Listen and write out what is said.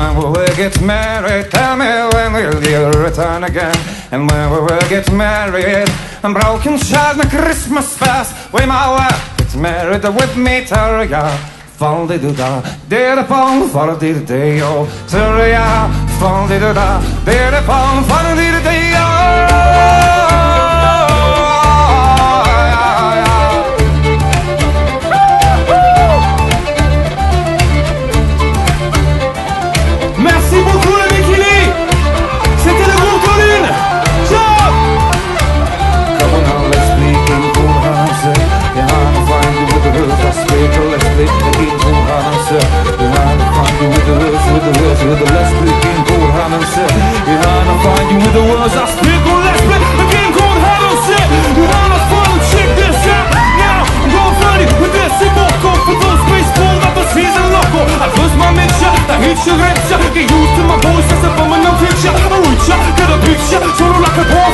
when we will get married? Tell me when will you return again? And when we will get married? And broken child na Christmas fest. We my wife gets married with me, Terria. Fondly do da, did a pong, fondly do day, oh, Terria. Fondly do da, did a pong, fondly do day, oh. Merci beaucoup le Bikini. C'était le groupe Colline. Ciao. Come on now, let's speak in cool answer. Yeah, I'll find you with the words I speak. Let's speak in cool answer. Yeah, I'll find you with the words, let's speak in cool answer. Yeah, I'll find you with the words I speak. Let's play a game called Hide and Seek. You wanna follow, check this out. Now I'm going funny with this Simoko. For those baseball lovers, he's a loco. I lose my mixture, I hit your lecture. Get used to my voice, that's a bum and no picture. I reach out, get a picture, sort of like a ball.